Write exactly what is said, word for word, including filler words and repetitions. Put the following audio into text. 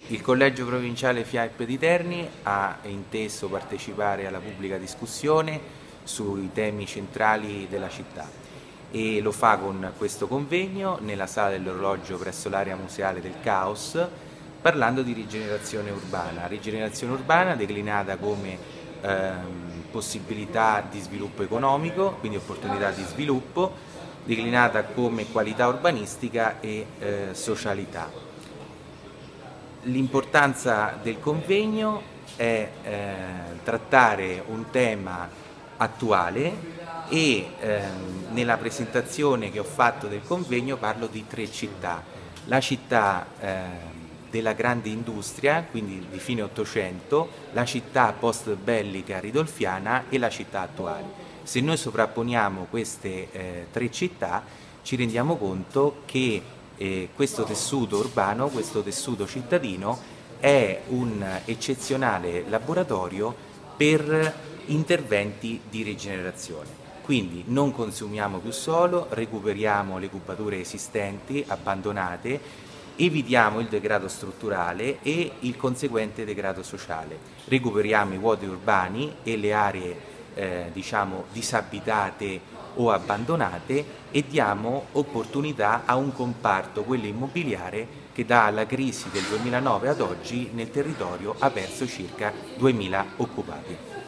Il Collegio Provinciale FIAP di Terni ha inteso partecipare alla pubblica discussione sui temi centrali della città e lo fa con questo convegno nella Sala dell'Orologio presso l'area museale del Caos, parlando di rigenerazione urbana. Rigenerazione urbana declinata come ehm, possibilità di sviluppo economico, quindi opportunità di sviluppo, declinata come qualità urbanistica e eh, socialità. L'importanza del convegno è eh, trattare un tema attuale e ehm, nella presentazione che ho fatto del convegno parlo di tre città. La città eh, della grande industria, quindi di fine Ottocento, la città post-bellica ridolfiana e la città attuale. Se noi sovrapponiamo queste eh, tre città ci rendiamo conto che eh, questo tessuto urbano, questo tessuto cittadino è un eccezionale laboratorio per interventi di rigenerazione. Quindi non consumiamo più suolo, recuperiamo le cubature esistenti, abbandonate, evitiamo il degrado strutturale e il conseguente degrado sociale. Recuperiamo i vuoti urbani e le aree eh, diciamo disabitate o abbandonate e diamo opportunità a un comparto, quello immobiliare, che dalla crisi del duemilanove ad oggi nel territorio ha perso circa duemila occupati.